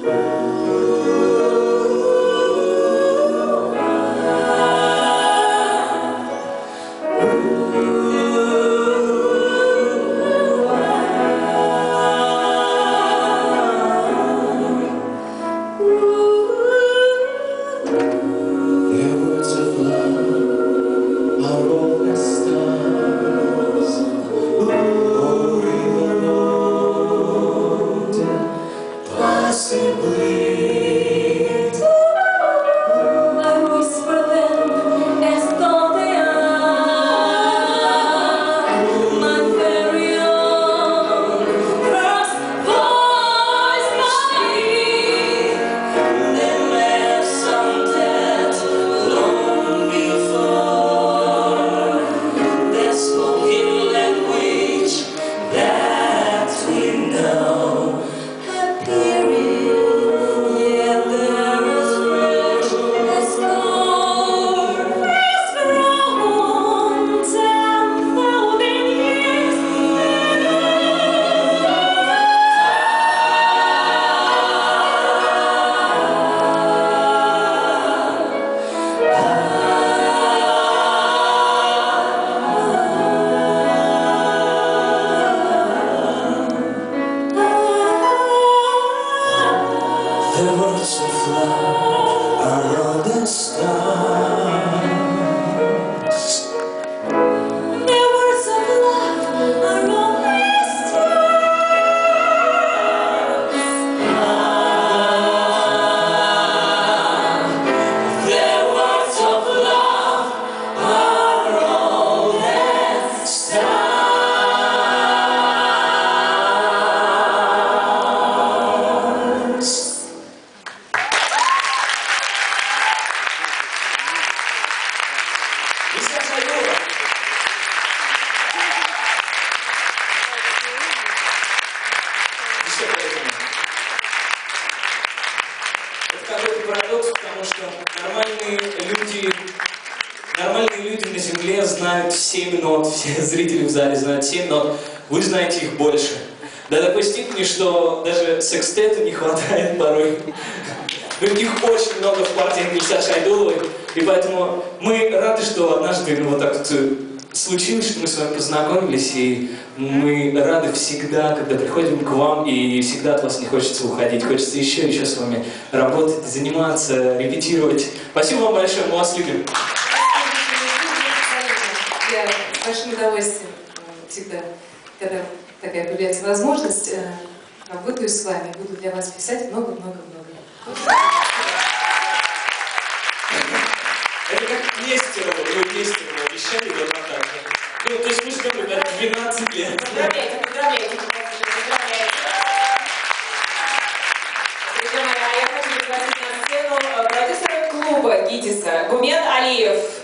Это какой-то парадокс, потому что нормальные люди на Земле знают 7 нот, все зрители в зале знают 7 нот, вы знаете их больше. До такой степени, что даже секстету не хватает порой. Их очень много в партиях Ильса Шайдуловой, и поэтому мы рады, что однажды вот так вот случилось, что мы с вами познакомились, и мы рады всегда, когда приходим к вам, и всегда от вас не хочется уходить, хочется еще с вами работать, заниматься, репетировать. Спасибо вам большое, мы вас любим. Я с большим удовольствием всегда, когда такая появляется возможность, работаю с вами, буду для вас писать много-много-много. Это как Нестерову, обещали вот так же. Ну, то есть мы ждем, ребят, 12 лет. Поздравляйте. Друзья мои, а я хочу пригласить на сцену продюсера клуба ГИТИСа Гумен Алиев.